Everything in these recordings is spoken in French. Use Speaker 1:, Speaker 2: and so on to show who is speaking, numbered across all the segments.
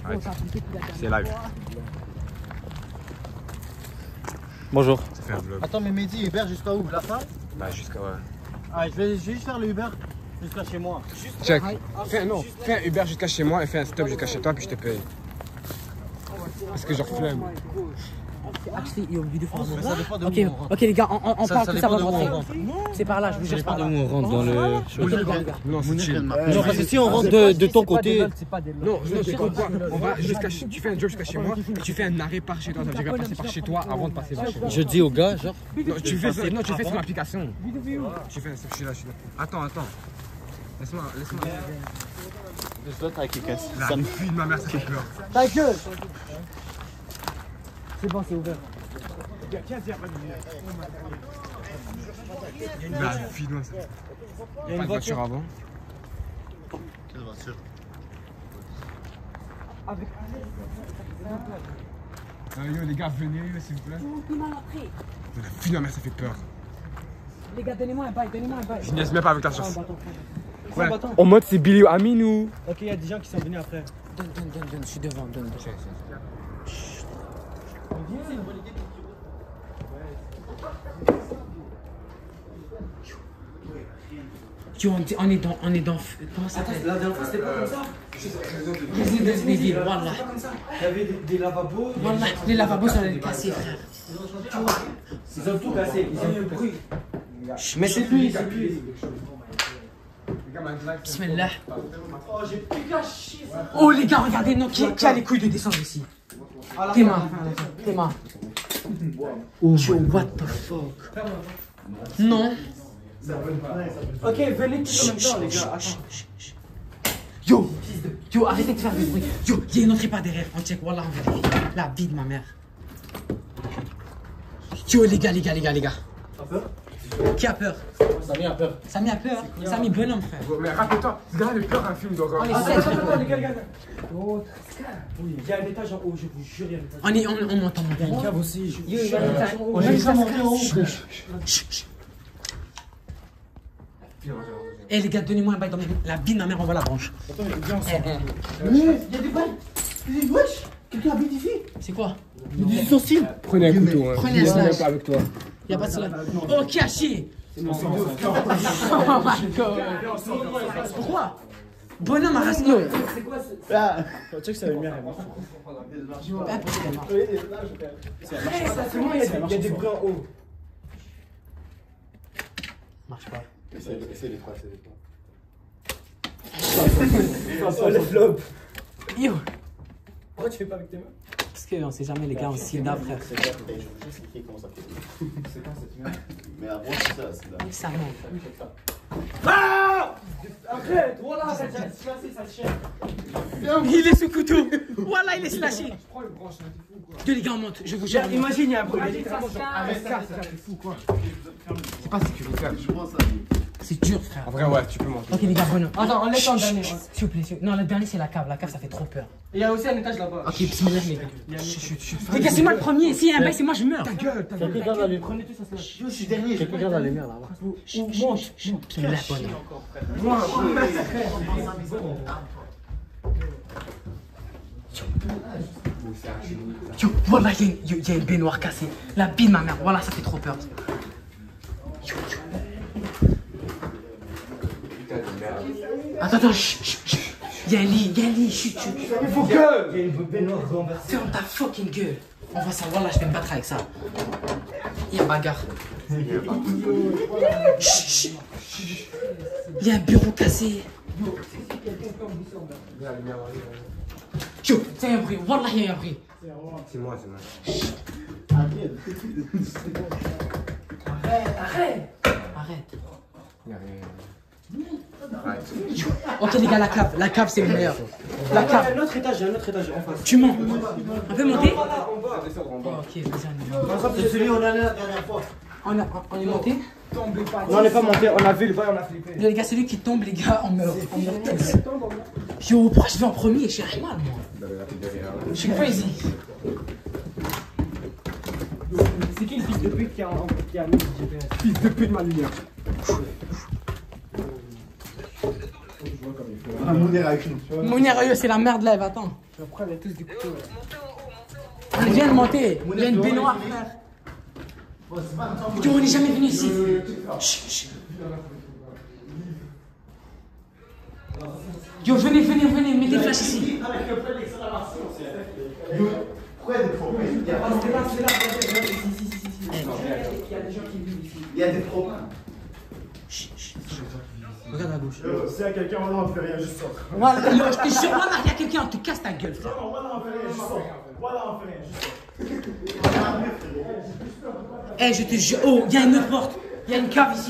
Speaker 1: Arrête. C'est live.
Speaker 2: Bonjour.
Speaker 1: Ça fait un vlog.
Speaker 3: Attends, mais Mehdi, Uber jusqu'à où? La fin?
Speaker 1: Bah jusqu'à ouais.
Speaker 3: Ah, je vais juste faire le Uber jusqu'à chez moi.
Speaker 1: Check. Fais un Uber jusqu'à chez moi et fais un stop jusqu'à chez toi puis je te paye. Parce que genre flemme.
Speaker 3: Ça dépend de où on rentre.
Speaker 4: Ok les gars, on parle tout ça avant de
Speaker 3: dépend de où on
Speaker 4: rentrer.
Speaker 3: rentre.
Speaker 4: C'est par là, je vous jure, c'est par là.
Speaker 2: On rentre dans le...
Speaker 4: Ok les gars.
Speaker 1: Non, c'est chill.
Speaker 2: Non, parce que si on rentre de ton côté...
Speaker 1: Non, tu comprends. On va jusqu'à tu fais un job jusqu'à chez moi et tu fais un arrêt par chez toi. Ça veut dire qu'il va passer par chez toi avant de passer par chez moi.
Speaker 2: Je dis aux gars, genre...
Speaker 1: Non, tu fais sur l'application. Tu fais un stop, je suis là. Attends. Laisse-moi.
Speaker 2: Je dois être avec les caisses.
Speaker 1: La fille de ma mère, ça fait peur.
Speaker 4: Ta gueule. C'est bon, c'est ouvert.
Speaker 1: La fille de ma mère. Il y a une voiture avant.
Speaker 3: Quelle voiture?
Speaker 1: Yo les gars, venez s'il vous plaît. La fille de ma mère, ça fait peur.
Speaker 4: Les gars, donnez-moi un bail.
Speaker 1: Je niaise même pas avec ta chance. Ouais.
Speaker 2: En mode c'est Billy ou Amin ou...
Speaker 3: Ok, il y a des gens qui sont venus après.
Speaker 4: Donne, je suis devant, donne. Yo, on est dans... Comment ça s'appelle?
Speaker 3: La dernière fois, c'était pas comme ça.
Speaker 4: Résidence des villes, voilà.
Speaker 3: Il y avait des lavabos.
Speaker 4: Voilà, les lavabos sont allés casser, frère.
Speaker 3: Ils ont tout cassé. Ils ont eu le bruit. Mais c'est lui.
Speaker 4: Bismillah.
Speaker 3: Oh, j'ai plus qu'à chier ça.
Speaker 4: Oh les gars, regardez, non, qui a les couilles de descendre ici? Théma. Oh yo, what the fuck? Non.
Speaker 3: Ok, venez tous en même temps, les gars. Attends.
Speaker 4: Yo, arrêtez de faire du bruit. Yo, il y a une entrée par derrière. On check, voilà, on vérifie. La vie de ma mère. Yo, les gars.
Speaker 3: T'as peur?
Speaker 4: Qui a peur?
Speaker 3: Samy a peur.
Speaker 4: Samy a peur. Samy bonhomme, frère.
Speaker 1: Mais rappelle-toi, ce gars-là, il a peur un film d'horreur.
Speaker 4: On est
Speaker 3: Attends, les gars. Oh, oui, il y a un étage en haut, je vous jure, il y a un étage.
Speaker 4: on monte.
Speaker 3: Il y a une cave aussi.
Speaker 4: Yo, il y a un étage.
Speaker 3: On est déjà monté en haut.
Speaker 4: Eh les gars, donnez-moi un bail dans la bille de ma mère, on voit la branche.
Speaker 3: Attends, viens ensemble.
Speaker 4: Eh.
Speaker 3: Il y a des balles. Wesh, quelqu'un habite ici?
Speaker 4: C'est quoi?
Speaker 3: Il y a des ustensiles.
Speaker 1: Prenez un couteau, hein.
Speaker 4: Prenez un slash.
Speaker 1: Pas avec toi.
Speaker 4: Y'a pas de cela. Oh, qui a chié? Oh my god. Pourquoi? Bonhomme a rasé.
Speaker 3: C'est quoi ça? Tu sais que ça va bien. Il y a des bruits en haut.
Speaker 4: Marche pas.
Speaker 3: Essaye les trois. Oh les flops.
Speaker 4: Yo.
Speaker 3: Pourquoi tu fais pas avec tes mains?
Speaker 4: Parce qu'on sait jamais les gars, on s'y là, frère.
Speaker 5: C'est quoi? Je vais expliquer comment ça fait. C'est quand cette merde? Mais avant, c'est ça, c'est là.
Speaker 4: Ça monte.
Speaker 3: Ah! Arrête! Voilà, ça se cherche.
Speaker 4: Il est sous couteau. Voilà, il est slashé. Deux les gars, on monte. Je vous jure.
Speaker 3: Imagine, il y a un bruit.
Speaker 1: Arrête ça, c'est fou quoi. C'est pas sécuritaire.
Speaker 5: Je pense à lui.
Speaker 4: C'est dur, frère.
Speaker 1: En vrai, ouais, tu peux monter.
Speaker 4: Ok, les gars, bonhomme.
Speaker 3: Attends, on laisse en dernier.
Speaker 4: S'il vous plaît. Non, le dernier, c'est la cave. La cave, ça fait trop peur.
Speaker 3: Il y a aussi un étage là-bas.
Speaker 4: Ok, bismillah, les gars. Les gars, c'est moi le premier. S'il y a un bail, c'est moi, je meurs.
Speaker 1: Ta gueule.
Speaker 3: Prenez tout ça. Je suis dernier.
Speaker 2: Quelqu'un regarde la lumière là-bas.
Speaker 4: Monte. Bismillah, bonhomme. Yo, voilà, il y a une baignoire cassée. La bille de ma mère, voilà, ça fait trop peur. Yo. Attends, chut. Il y a un lit, chut.
Speaker 3: Il faut que. Il y a une baignoire renversée.
Speaker 4: Ferme ta fucking gueule. On va savoir là, je vais me battre avec ça. Il y a bagarre. Chut. Il y a un bureau cassé. Yo, c'est un bruit. Wallah, il y a un bruit.
Speaker 1: C'est moi.
Speaker 4: Arrête.
Speaker 1: Il y a rien. Arrête.
Speaker 4: Ok les gars, la cave c'est le meilleur. La
Speaker 3: Il y
Speaker 4: cave.
Speaker 3: a un autre étage en face.
Speaker 4: Tu mens. On peut monter?
Speaker 1: En bas.
Speaker 4: Ok, vas-y,
Speaker 3: C'est celui où on allait la dernière fois.
Speaker 4: on est monté.
Speaker 3: Non, on n'est pas monté, on a vu le bail, on a flippé.
Speaker 4: Les gars, celui qui tombe, les gars, on meurt tous. Yo, pourquoi je vais en premier? Je suis Ahmad, moi. Je suis crazy.
Speaker 3: C'est qui le fils de pute qui a mis le GPS?
Speaker 1: Fils de pute de ma lumière.
Speaker 5: Mounir avec nous.
Speaker 4: Mounir, c'est la merde là, attends.
Speaker 3: Après, elle est tous des couteaux.
Speaker 4: On vient de monter. Il y a une baignoire, frère. Yo, on n'est jamais venu ici. Chut, chut. Yo, venez, mettez des flashs ici.
Speaker 5: Il y a des problèmes.
Speaker 4: Regarde à gauche.
Speaker 5: S'il y a quelqu'un, on ne fait rien, juste sort.
Speaker 4: Voilà, yo, je te jure, voilà, il y a quelqu'un, on te casse ta gueule, frère.
Speaker 5: Voilà, on fait rien, juste sort. Voilà, on fait rien, juste sort.
Speaker 4: Eh, je te jure. Oh, il y a une autre porte. Il y a une cave ici.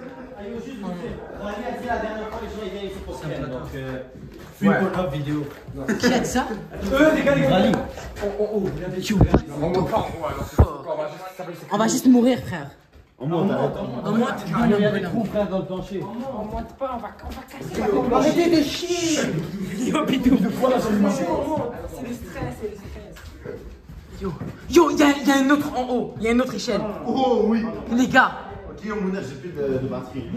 Speaker 3: La dernière fois, les gens ils viennent ici pour se faire. Donc,
Speaker 1: Ouais.
Speaker 3: une bonne vidéo.
Speaker 4: Qui a dit ça?
Speaker 3: Les gars, Rally.
Speaker 4: Yo, on va juste mourir, frère.
Speaker 3: On monte, arrête.
Speaker 4: On monte.
Speaker 3: Il y a des trous, frère, dans le plancher.
Speaker 4: On monte pas, on va casser la porte. Arrêtez de chier. Yo, bidou. C'est le stress, c'est le stress. Yo, il y a un autre en haut. Il y a une autre échelle.
Speaker 5: Oh oui.
Speaker 4: Les gars.
Speaker 5: Ok, Mounir, j'ai plus de batterie.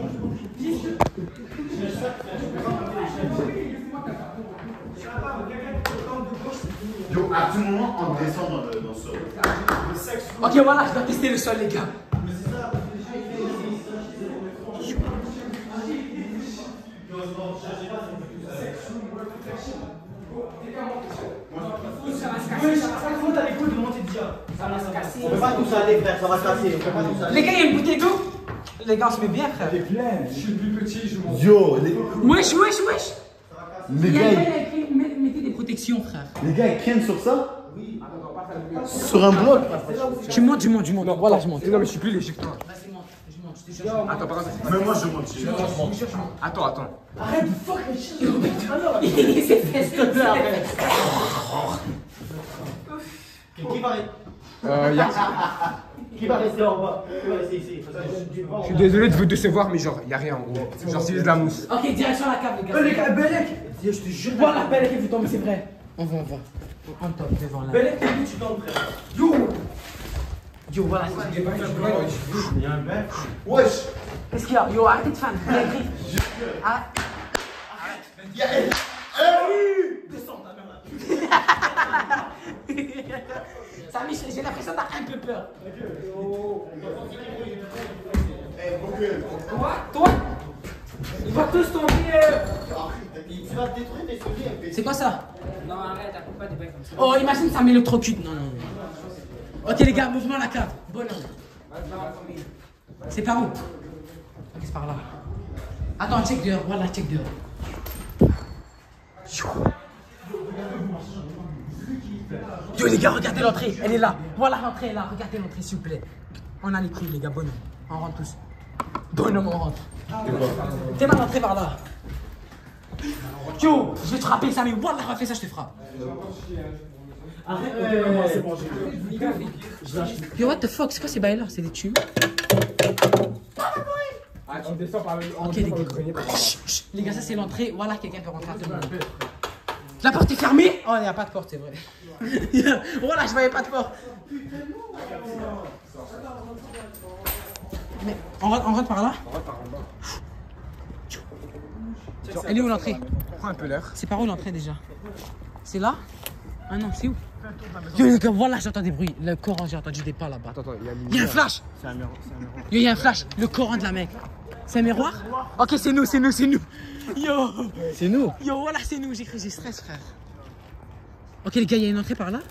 Speaker 5: Yo, à tout moment, on descend dans le sol.
Speaker 4: Ok, voilà, je dois tester le sol, les gars.
Speaker 3: On peut pas tous aller, frère, ça va se casser. On peut pas tous aller.
Speaker 4: Les gars, il y a une bouteille d'eau. Les gars, on se met bien, frère.
Speaker 1: Je suis le plus petit, je m'en fous.
Speaker 5: Yo,
Speaker 4: Wesh.
Speaker 5: les
Speaker 4: Il y a un
Speaker 5: gars,
Speaker 4: gars, il a écrit, mettez des protections, frère.
Speaker 5: les gars, ils tiennent sur ça? Sur un bloc?
Speaker 4: Tu montes.
Speaker 1: Non, voilà, je monte. Non, mais je suis plus léger que toi.
Speaker 4: Vas-y, monte, je monte, je te jure.
Speaker 1: Attends, par contre.
Speaker 5: Mais moi, je monte.
Speaker 1: Attends.
Speaker 4: Arrête de fuck les chiens. Il s'est fait stopper après.
Speaker 3: Qui va rester en bas? Qui va rester ici?
Speaker 1: Je suis désolé de vous décevoir, mais genre, y a rien en gros. Genre, c'est juste de la mousse.
Speaker 4: Ok, direction la cave, les gars.
Speaker 3: Les gars, Belek! Je te jure.
Speaker 4: Voilà, Belek est vu tomber, c'est vrai. On va. On top devant là.
Speaker 3: Belek, t'es où tu tombes, frère?
Speaker 4: Yo, voilà.
Speaker 3: Il y a un bec.
Speaker 5: Wesh!
Speaker 4: Qu'est-ce qu'il y a? Yo, arrêtez de fan. Il y a écrit.
Speaker 3: Descends, ta mère là.
Speaker 4: Samy, j'ai l'impression que t'as un peu peur. Toi ils vont tous tomber.
Speaker 5: Tu vas détruire tes souliers.
Speaker 4: C'est quoi ça?
Speaker 6: Non, arrête, t'as pas des bails comme ça.
Speaker 4: Oh, imagine ça m'électrocute. Non. Ok, les gars, mouvement à la cave. Bonhomme. C'est par où? Ok, c'est par là. Attends, check dehors. Voilà, check dehors. Yo, les gars, regardez l'entrée. Elle est là. Voilà, l'entrée est là. Regardez l'entrée, s'il vous plaît. On a les clés, les gars. Bonhomme. On rentre tous. Bonhomme, on rentre. T'es mal l'entrée par là. Yo, je vais te frapper, Samy. Wallah, refais ça, je te frappe.
Speaker 3: Arrête, c'est bon,
Speaker 4: Yo, what the fuck? C'est quoi ces bails-là? C'est des tubes?
Speaker 1: Ah, tu descends par le.
Speaker 4: Ok, les gars. Chut, les gars, ça c'est l'entrée. Voilà, quelqu'un peut rentrer à tout moment. La porte est fermée? Oh, il n'y a pas de porte, c'est vrai. Voilà, je voyais pas de porte. Mais on rentre par là?
Speaker 1: On rentre par en bas.
Speaker 4: Elle est où l'entrée?
Speaker 1: Prends un peu l'air.
Speaker 4: C'est par où l'entrée déjà? C'est là? Ah non, c'est où? Yo, les gars, voilà, j'entends des bruits. Le Coran, j'ai entendu des pas là-bas.
Speaker 1: Attends,
Speaker 4: Il y a un flash! Yo, il y a un flash. Le Coran de la mec. C'est un miroir? Ok, c'est nous. Yo!
Speaker 2: C'est nous.
Speaker 4: Yo, voilà, c'est nous. J'ai stress, frère. Ok, les gars, il y a une entrée par là?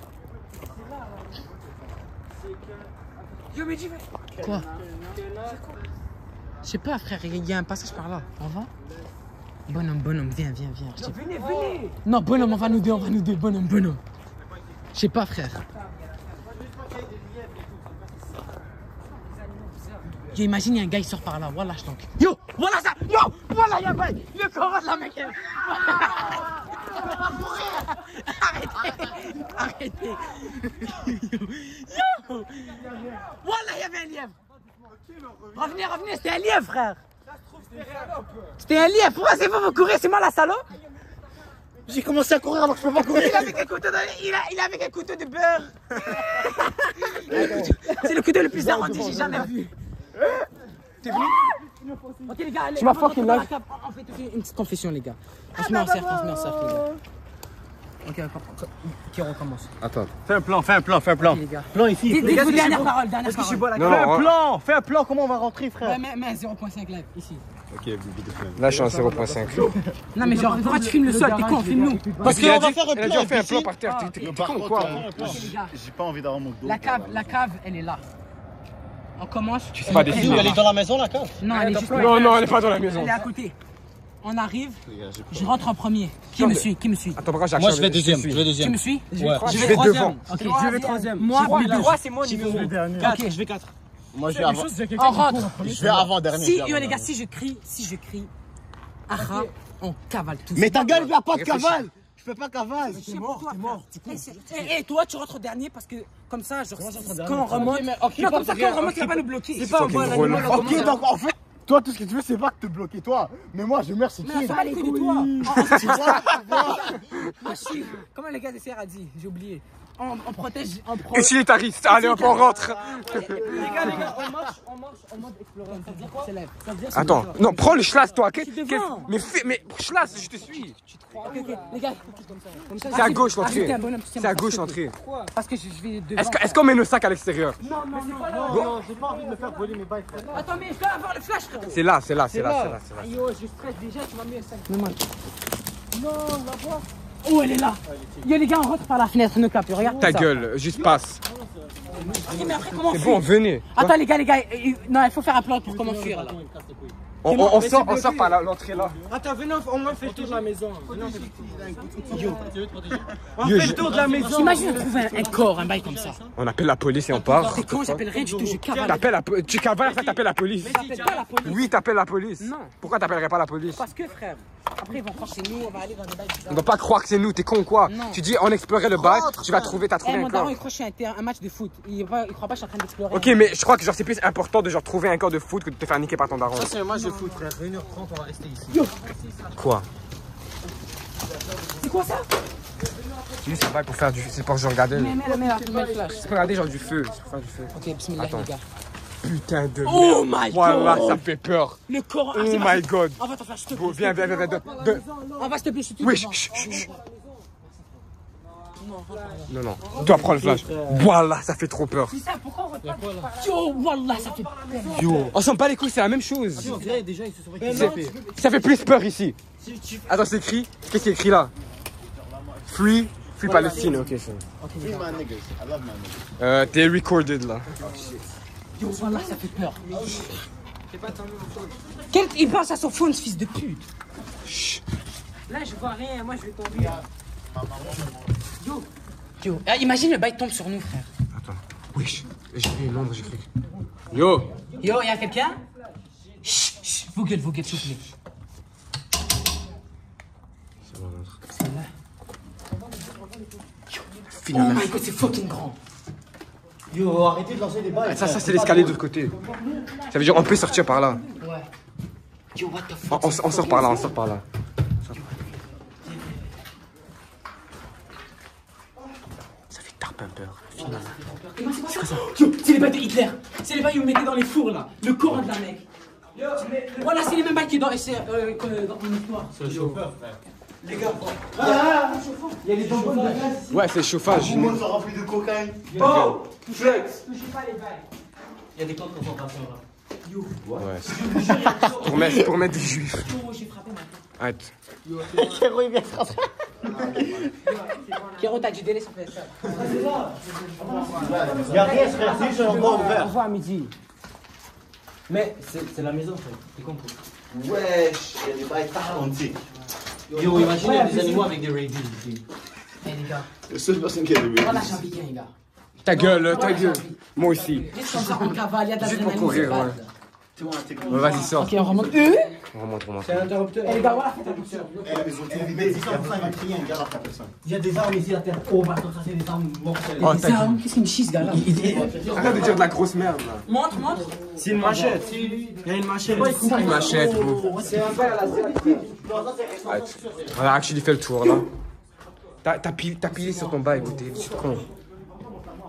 Speaker 4: Yo, mais dis. Quoi? Je sais pas, frère. Il y a un passage par là. On va? Bonhomme, viens.
Speaker 6: Venez.
Speaker 4: Non, bonhomme, on va nous deux. Bonhomme. Je sais pas, frère. Yo, imagine, il y a un gars, il sort par là. Voilà, je t'en. Yo, voilà ça. Yo, voilà, il y a un bail. Le Coran de la mec. Arrêtez. Yo. Voilà, il y avait un lièvre. Revenez, c'était un lièvre, frère. C'était un lièvre. Pourquoi c'est vous courez? C'est moi la salope.
Speaker 2: J'ai commencé à courir alors que je peux pas courir.
Speaker 4: Il avait un couteau de beurre. C'est le couteau le plus arrondi que j'ai jamais vu. T'es venu? Ok les gars, allez,
Speaker 1: Tu m'as
Speaker 4: avant
Speaker 1: fucking
Speaker 4: d'entrer dans
Speaker 1: live.
Speaker 4: la cave, on fait une petite confession les gars. On se met en cercle, les gars. Ok, qui recommence.
Speaker 1: Attends.
Speaker 2: Fais un plan, fais un plan, fais un plan.
Speaker 4: Les gars.
Speaker 2: Plan ici.
Speaker 4: Dites vos dernières paroles, dernière
Speaker 2: Est-ce que je suis
Speaker 4: parole.
Speaker 2: bon là?
Speaker 1: Non,
Speaker 2: Fais un plan, comment on va rentrer, frère?
Speaker 4: Ouais, mais 0.5 live, ici.
Speaker 5: Ok, Bibi de fin.
Speaker 1: là, je suis en 0.5.
Speaker 4: Non mais genre, pourquoi tu filmes le sol? T'es con, filme-nous.
Speaker 2: Parce
Speaker 1: Il a
Speaker 2: qu'on va
Speaker 1: dit,
Speaker 2: faire un
Speaker 1: il a dit,
Speaker 2: plan.
Speaker 1: on fait un plan
Speaker 2: ici.
Speaker 1: par terre. T'es
Speaker 5: Par
Speaker 1: con ou
Speaker 5: contre,
Speaker 1: quoi?
Speaker 4: Ok les gars,
Speaker 5: j'ai pas envie d'avoir mon dos.
Speaker 4: la cave, elle est là. On commence.
Speaker 1: Tu sais pas des films.
Speaker 2: Elle est dans la maison, la cave?
Speaker 4: Non, elle est juste
Speaker 1: Non, non, elle est pas dans la maison.
Speaker 4: Elle est à côté. On arrive,
Speaker 5: Les gars, j'ai pas-
Speaker 4: je rentre en premier. Qui me suit? Qui me suit?
Speaker 1: Attends, pourquoi
Speaker 2: Moi, je vais
Speaker 1: te
Speaker 2: deuxième.
Speaker 1: suis.
Speaker 2: Je vais
Speaker 4: Tu
Speaker 2: deuxième.
Speaker 4: me suis?
Speaker 2: Ouais.
Speaker 1: Je vais devant.
Speaker 4: Ok,
Speaker 6: Je vais troisième.
Speaker 4: Moi,
Speaker 6: le
Speaker 4: Bidou.
Speaker 6: droit, c'est moi, numéro.
Speaker 4: Ok,
Speaker 6: Je vais 4.
Speaker 5: Moi, je vais avant.
Speaker 4: on rentre.
Speaker 5: Je vais avant dernier.
Speaker 4: Si,
Speaker 5: je vais
Speaker 4: yo
Speaker 5: avant
Speaker 4: les gars,
Speaker 5: dernier.
Speaker 4: si je crie, Ara, on cavale tous.
Speaker 2: Mais ta gueule, il n'y a pas de cavale. Je fais pas cavale.
Speaker 4: C'est mort. Et toi, tu rentres dernier parce que comme ça, genre, quand on remonte. Non, comme ça, quand on remonte, il va pas nous bloquer.
Speaker 6: C'est pas un bon
Speaker 1: drôle.
Speaker 6: animal.
Speaker 2: Ok, donc en fait, toi, tout ce que tu veux, c'est pas que te bloquer toi. Mais moi, je meurs, c'est
Speaker 4: Mais on
Speaker 2: qui?
Speaker 4: s'en bat les couilles de toi.
Speaker 2: Tu vois?
Speaker 4: Ah, si. Comment les gars de CR a dit? J'ai oublié. On protège.
Speaker 1: Utilitariste. Allez, hop, on rentre.
Speaker 6: Les gars, on marche explorer. Ça veut dire quoi?
Speaker 4: C'est lève.
Speaker 1: Attends, non, prends le schlass, toi.
Speaker 4: devant.
Speaker 1: Mais schlass, je te suis.
Speaker 4: Ok, les gars. Comme ça.
Speaker 1: C'est à gauche l'entrée.
Speaker 4: Ajoutez un bonhomme, tu tiens
Speaker 1: C'est à
Speaker 4: ma
Speaker 1: gauche
Speaker 4: force,
Speaker 1: l'entrée.
Speaker 4: Parce que je vais devant.
Speaker 1: Est-ce qu'on met nos sacs à l'extérieur?
Speaker 2: Non, j'ai pas envie de me faire voler mes bails, frère.
Speaker 4: Attends, mais je dois avoir le flash, frérot.
Speaker 1: C'est là, c'est là, c'est là, c'est là.
Speaker 4: Ah, yo, je stresse déjà, tu m'as mis un 5. Non, la voix. Oh, elle est là. Yo, les gars, on rentre par la fenêtre, ne capte. Regarde
Speaker 1: Ta
Speaker 4: ça.
Speaker 1: gueule, juste passe.
Speaker 4: Ok, mais après, comment
Speaker 1: C'est
Speaker 4: fuir?
Speaker 1: bon, venez.
Speaker 4: Attends, les gars, non, il faut faire un plan pour comment fuir là.
Speaker 1: On sort par l'entrée là.
Speaker 6: Attends, venez, on va faire le tour de la maison. On
Speaker 1: Yo,
Speaker 6: fait le tour de la maison.
Speaker 4: Imagine trouver un corps, un bail comme ça.
Speaker 1: On appelle la police et on part.
Speaker 4: C'est con, j'appelle rien du tout, je cavale.
Speaker 1: Tu cavales, après t'appelles la police.
Speaker 4: J'appelle pas la police.
Speaker 1: Oui, t'appelles la police.
Speaker 4: Non.
Speaker 1: Pourquoi t'appellerais pas la police?
Speaker 4: Parce que, frère, après, ils vont croire que c'est nous, on va aller dans des bails
Speaker 1: On
Speaker 4: bizarres.
Speaker 1: doit pas croire que c'est nous, t'es con ou quoi?
Speaker 4: Non.
Speaker 1: Tu dis on explorait le bac, tu vas trouver, t'as
Speaker 4: Eh,
Speaker 1: trouvé
Speaker 4: mon
Speaker 1: un
Speaker 4: daron,
Speaker 1: corps.
Speaker 4: il croit que je suis un match de foot. Il croit pas que je suis en train d'explorer.
Speaker 1: Ok, mais je crois que genre c'est plus important de genre trouver un corps de foot que de te faire niquer par ton daron.
Speaker 2: C'est un match de foot, frère. 1h30, on va rester ici.
Speaker 1: Quoi?
Speaker 4: C'est quoi ça?
Speaker 1: Tu dis c'est pas pour faire du. C'est pour que je regardais.
Speaker 4: Mais le flash.
Speaker 1: C'est pour regarder genre du feu. C'est pour faire du feu.
Speaker 4: Ok, bismillah,
Speaker 1: Attends.
Speaker 4: les gars.
Speaker 1: Putain de
Speaker 4: Oh
Speaker 1: merde.
Speaker 4: my
Speaker 1: Voilà,
Speaker 4: god!
Speaker 1: ça fait peur.
Speaker 4: Le corps.
Speaker 1: Oh my god.
Speaker 4: On va t'en faire, je te
Speaker 1: Bon,
Speaker 4: plaît.
Speaker 1: viens.
Speaker 4: On va s'il te plaît, je suis tout
Speaker 1: Oui,
Speaker 4: devant.
Speaker 1: chut. Non. Tu dois prendre le flash. Voilà, ça fait trop peur.
Speaker 4: C'est ça, pourquoi on va pas? Yo, wallah, ça fait peur.
Speaker 1: Yo. On s'en bat les couilles, c'est la même chose.
Speaker 2: Déjà, ils se sont fait
Speaker 1: Ça fait plus peur ici. Attends, c'est écrit. Qu'est-ce qui est écrit là? Free Palestine. Ok, c'est.
Speaker 5: Free my niggas. I love my niggas.
Speaker 1: T'es recorded là.
Speaker 4: Yo, wallah, ça fait peur. Il pense à son phone, ce fils de pute. Là, je vois rien, moi je vais tomber. Yo, imagine le bail tombe sur nous, frère.
Speaker 1: Attends. Wesh. J'ai vu une ombre, j'ai cru. Yo.
Speaker 4: Yo, y'a quelqu'un? Chut, vos gueules, s'il vous plaît. C'est là. Oh my god, c'est fucking grand.
Speaker 2: Yo, arrêtez de lancer des balles.
Speaker 1: Ça c'est l'escalier de l'autre côté. Ça veut dire on peut sortir par là.
Speaker 4: Ouais. Yo, what the fuck?
Speaker 1: On sort par là, on sort par là. Ça fait tarpe un peur.
Speaker 4: C'est quoi ça? Yo, c'est les bails de Hitler. C'est les bails où vous mettez dans les fours là. Le Coran de la mec. Voilà, c'est les mêmes bails qui dans mon histoire.
Speaker 2: C'est le chauffeur, frère.
Speaker 4: Les gars,
Speaker 2: Il y a les bonbonnes de gaz.
Speaker 1: Ouais, c'est le chauffage.
Speaker 5: Tout le monde sont remplis de cocaïne.
Speaker 6: Oh, flex.
Speaker 4: touchez pas les bails.
Speaker 2: Il y a des camps de concentration là.
Speaker 1: Ouais. Pour mettre des juifs.
Speaker 4: Oh, j'ai frappé ma tête.
Speaker 1: Arrête.
Speaker 2: Kéro, il vient frapper.
Speaker 4: Kéro, t'as du délai, ça fait ça.
Speaker 2: Il y a rien, frère. C'est juste un endroit
Speaker 4: Au
Speaker 2: ouvert.
Speaker 4: revoir à midi.
Speaker 2: Mais c'est la maison, frère. T'es compris.
Speaker 5: Wesh, il y a des bails talentés.
Speaker 2: Yo, imagine, il y a des animaux avec des rabies ici.
Speaker 4: Eh les gars,
Speaker 5: La seule personne qui a des
Speaker 4: voilà, j'ai envie les gars.
Speaker 1: Ta gueule. Moi aussi.
Speaker 4: Juste comme ça, en cavale, il y a de
Speaker 1: Juste pour
Speaker 4: l'adrénaline.
Speaker 1: courir,
Speaker 4: c'est
Speaker 1: ouais.
Speaker 4: pas-
Speaker 1: Vas-y, sors.
Speaker 4: Ok, on remonte.
Speaker 1: On remonte.
Speaker 2: C'est un interrupteur.
Speaker 4: Eh les gars, voilà, faites attention.
Speaker 5: Il y a la personne.
Speaker 2: Il y a des armes ici à terre. Oh, bah, ça, c'est des armes mortelles.
Speaker 1: Oh,
Speaker 4: Des
Speaker 1: t'as
Speaker 4: armes, qu'est-ce qu'il me chisse, gars là?
Speaker 1: Arrête de dire de la grosse merde là.
Speaker 4: Montre.
Speaker 6: C'est une machette. Il y a une machette.
Speaker 1: Une machette, gros. Arrête. Voilà, actually fait le tour là. T'as pilé sur ton bail, t'es con.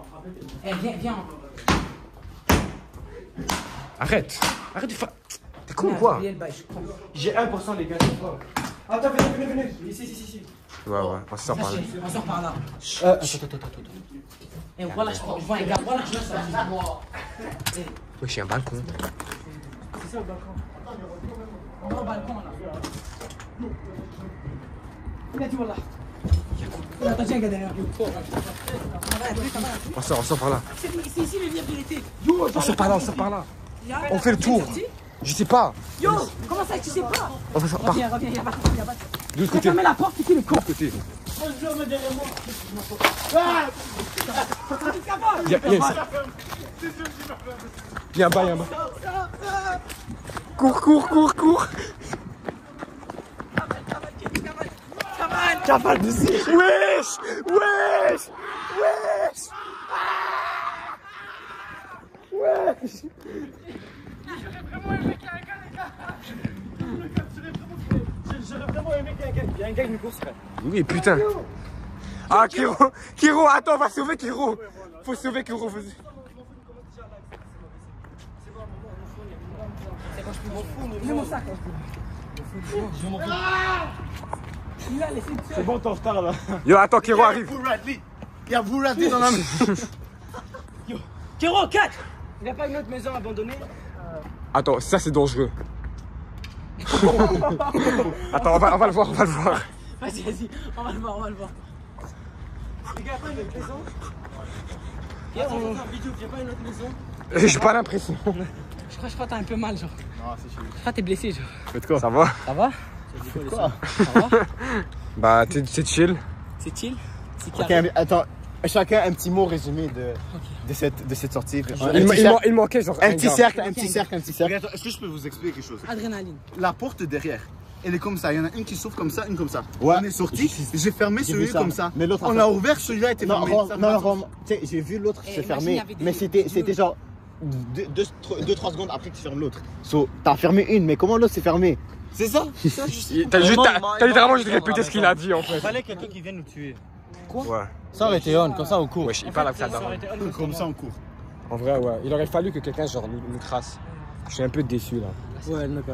Speaker 4: Eh, viens.
Speaker 1: Arrête de faire. T'es con quoi?
Speaker 4: Oubliez le bail, je crois.
Speaker 3: J'ai 1% les gars, c'est pas. Attends, venez. Ici.
Speaker 1: Ouais, on sort par là.
Speaker 4: On sort par là. Attends. Et voilà, je vois un gars, voilà, je lance ça.
Speaker 1: Oui, j'ai un balcon.
Speaker 4: C'est ça le balcon. On va au balcon là. Il a dit voilà. Attends, tiens, un gars derrière.
Speaker 1: On sort par là.
Speaker 4: C'est ici le lieu de l'été.
Speaker 1: On sort par là. On fait le tour. Je sais pas.
Speaker 4: Yo, comment ça tu sais pas?
Speaker 1: On va sortir par
Speaker 4: Reviens, il y a pas
Speaker 1: de l'autre côté.
Speaker 4: Fermez la porte, c'est le con.
Speaker 1: Côté. Il y a un bas. Cours. Cavale d'ici. Wesh.
Speaker 3: Il y a un gars qui nous course, frère.
Speaker 1: Oui, putain. Ah, Kiro, attends, on va sauver Kiro. Faut sauver Kiro.
Speaker 4: Mets mon sac.
Speaker 3: C'est bon, t'es en retard là.
Speaker 1: Yo, attends, Kiro arrive.
Speaker 2: Il y a Blue Radley dans la maison.
Speaker 4: Kiro, 4.
Speaker 6: Il n'y a pas une autre maison abandonnée?
Speaker 1: Attends, ça c'est dangereux. Attends, on va le voir.
Speaker 4: Vas-y, on va le voir.
Speaker 6: Les gars, pas une autre maison? Attends, en vidéo, il n'y a pas une autre maison?
Speaker 1: J'ai pas l'impression.
Speaker 4: Je crois que t'as un peu mal, genre.
Speaker 2: Non, c'est chez lui.
Speaker 4: Je crois que t'es blessé, genre.
Speaker 2: Faites quoi?
Speaker 1: Ça va?
Speaker 4: Ça va?
Speaker 2: Quoi?
Speaker 4: Ça va?
Speaker 1: Bah, c'est chill.
Speaker 4: C'est chill? C'est
Speaker 2: Ok,
Speaker 4: carré.
Speaker 2: attends. Chacun un petit mot résumé de cette sortie.
Speaker 1: Il manquait genre
Speaker 2: Un petit
Speaker 1: gars.
Speaker 2: cercle, un petit cercle.
Speaker 5: Regarde, est-ce que je peux vous expliquer quelque chose?
Speaker 4: Adrénaline.
Speaker 5: La porte derrière, elle est comme ça. Il y en a une qui s'ouvre comme ça, une comme ça.
Speaker 2: Ouais.
Speaker 5: On est sorti, j'ai fermé
Speaker 2: J'ai vu
Speaker 5: celui
Speaker 2: ça.
Speaker 5: comme ça.
Speaker 2: Mais l'autre
Speaker 5: On
Speaker 2: a
Speaker 5: a ouvert, celui-là était fermé.
Speaker 2: Non, tu sais, j'ai vu l'autre
Speaker 4: Et
Speaker 2: se
Speaker 4: imagine,
Speaker 2: fermer,
Speaker 4: il y avait des-
Speaker 2: mais c'était genre 2-3 secondes après que tu fermes l'autre. So, t'as fermé une, mais comment l'autre s'est fermé?
Speaker 5: C'est ça?
Speaker 1: T'as littéralement juste répété ce qu'il a dit en fait.
Speaker 3: Il fallait quelqu'un qui vienne nous tuer.
Speaker 1: Ouais.
Speaker 2: Ça aurait été on, comme ça, au cours.
Speaker 1: Wesh, il parle avec ça.
Speaker 5: Comme ça, on court.
Speaker 1: En vrai, ouais. Il aurait fallu que quelqu'un genre nous trace. Je suis un peu déçu là.
Speaker 3: Ouais, d'accord.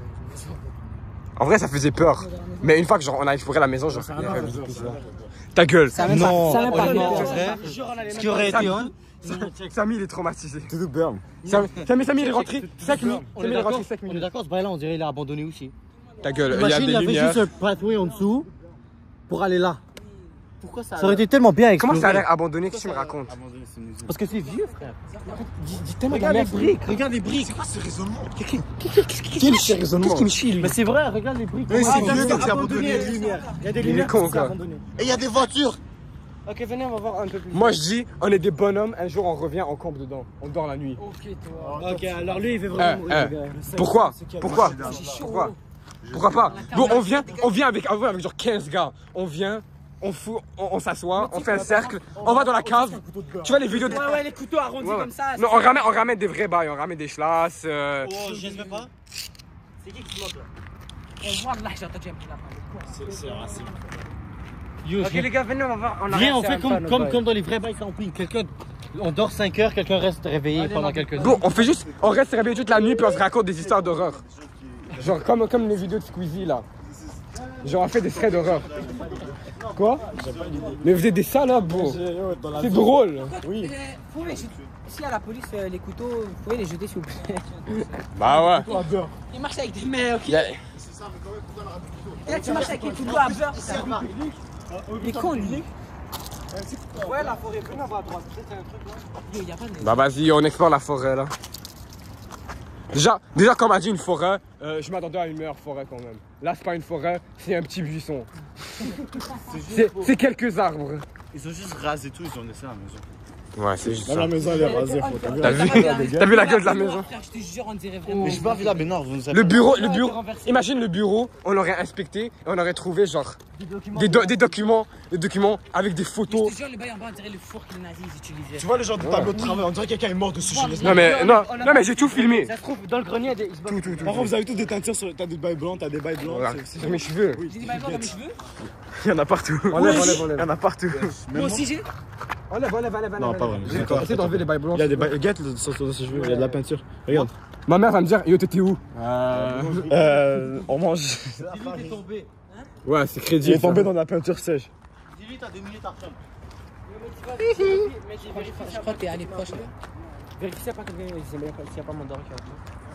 Speaker 1: En vrai, ça faisait peur. Mais une fois que genre on a exploré la maison, genre. il y avait beaucoup plus là. Ta gueule.
Speaker 3: Non,
Speaker 4: ça a même pas
Speaker 3: honnêtement,
Speaker 4: fait
Speaker 3: en vrai, ce qui aurait été on.
Speaker 1: Samy, il est traumatisé.
Speaker 2: To do burn.
Speaker 1: Samy, il est rentré 5 minutes. Samy, il est rentré 5
Speaker 3: On est
Speaker 1: minutes.
Speaker 3: d'accord, ce bail là, on dirait il est abandonné aussi.
Speaker 1: Ta gueule, il y a
Speaker 3: Imagine,
Speaker 1: des
Speaker 3: il y avait
Speaker 1: lumières.
Speaker 3: juste un pathway en dessous pour aller là.
Speaker 4: Pourquoi ça?
Speaker 3: Ça aurait été tellement bien
Speaker 1: Comment
Speaker 3: exploré.
Speaker 1: ça a l'air abandonné? Qu'est-ce que tu me racontes?
Speaker 3: Parce que c'est vieux, frère.
Speaker 1: Dis tellement
Speaker 3: Regarde les briques,
Speaker 2: Regarde les briques. C'est quoi ce raisonnement?
Speaker 1: Quel raisonnement? Qu'est-ce qui me chie lui?
Speaker 3: Mais c'est vrai, regarde les briques.
Speaker 2: Mais c'est
Speaker 3: Ah,
Speaker 2: vieux, donc c'est
Speaker 3: abandonné, il y a des
Speaker 2: abandonné.
Speaker 3: lumières. Il y a des
Speaker 1: Il est
Speaker 3: lumières
Speaker 1: con,
Speaker 3: qui sont
Speaker 1: quoi.
Speaker 3: abandonnées.
Speaker 2: Et il y a des voitures.
Speaker 6: Ok, venez, on va voir un peu plus.
Speaker 1: Moi je dis, on est des bonhommes, un jour on revient, on campe dedans. On dort la nuit.
Speaker 6: Ok, toi.
Speaker 3: Ok, alors lui, il veut vraiment mourir, les gars.
Speaker 1: Pourquoi? Pourquoi pas? Bon, on vient avec genre 15 gars. On vient, on s'assoit, on fait un cercle, on va dans la cave. Tu vois les vidéos de...
Speaker 6: Ouais, les couteaux arrondis
Speaker 1: Ouais, ouais.
Speaker 6: comme ça.
Speaker 1: Non, on ramène des vrais bails, on ramène des chlasses.
Speaker 3: Oh, je ne veux pas.
Speaker 6: C'est qui se moque là?
Speaker 4: On voit là, j'ai entendu un peu la
Speaker 3: C'est raciste. Yo,
Speaker 6: Ok, les gars, venez, on va voir.
Speaker 3: viens, on fait comme dans les vrais bails camping. Quelqu'un, on dort 5 heures, quelqu'un reste réveillé pendant quelques heures.
Speaker 1: Bon, on reste réveillé toute la nuit puis on se raconte des histoires d'horreur. Genre comme les vidéos de Squeezie là. Genre on fait des frais d'horreur. Quoi? Mais vous êtes des salopes, bro. C'est drôle.
Speaker 4: Oui. S'il y a la police, les couteaux, vous pouvez les jeter s'il vous plaît.
Speaker 1: Bah ouais.
Speaker 4: Il marche avec des mains, ok?
Speaker 1: Yeah.
Speaker 4: Et là, tu marches avec les couteaux à beurre. Il est con, lui.
Speaker 6: Ouais, la forêt, venez, on va à droite. Peut-être un truc là.
Speaker 4: Il y a pas de...
Speaker 1: Bah vas-y, on explore la forêt là. Déjà comme on a dit une forêt, je m'attendais à une meilleure forêt quand même. Là c'est pas une forêt, c'est un petit buisson. C'est quelques arbres.
Speaker 5: Ils ont juste rasé tout, ils ont laissé la maison.
Speaker 1: Ouais, c'est juste
Speaker 2: Dans
Speaker 1: ça.
Speaker 2: la maison, elle est rasée.
Speaker 1: T'as vu la gueule de la maison?
Speaker 4: Frère, je te jure, on dirait vraiment...
Speaker 5: Mais je suis pas vu là, mais non, vous nous avez
Speaker 1: Le bureau, imagine le bureau, on l'aurait inspecté et on aurait trouvé genre des documents avec des photos.
Speaker 4: Je te jure, le bail en bas, on dirait le four que les nazis utilisaient.
Speaker 2: Tu vois le genre de tableau de travail, on dirait que quelqu'un est mort dessus.
Speaker 1: Non mais j'ai tout filmé.
Speaker 6: Ça se trouve, dans le grenier, il y a des.
Speaker 2: Par contre, vous avez tous des teintures sur. T'as des bails blancs, t'as des bails blancs.
Speaker 1: Voilà, sur mes cheveux.
Speaker 4: J'ai des bails blancs dans mes cheveux.
Speaker 1: Il y en a partout.
Speaker 2: Enlève.
Speaker 1: Il y en a partout.
Speaker 4: Moi aussi, j'ai.
Speaker 1: Enlève.
Speaker 2: Non, pas vraiment.
Speaker 1: Essaye d'enlever les bails blancs.
Speaker 2: Il y a des baguettes sur ses cheveux, il y a de la peinture. Regarde.
Speaker 1: Ma mère va me dire, yo, t'étais où?
Speaker 2: On mange.
Speaker 3: Dis-lui t'es tombé.
Speaker 1: Ouais, c'est
Speaker 2: Il
Speaker 1: crédible.
Speaker 2: est tombé dans la peinture sèche.
Speaker 3: Dis-lui t'as 2 minutes après.
Speaker 4: Je crois que t'es allé proche là.
Speaker 6: Vérifie s'il n'y a pas quelqu'un, s'il n'y a pas mon doré qui a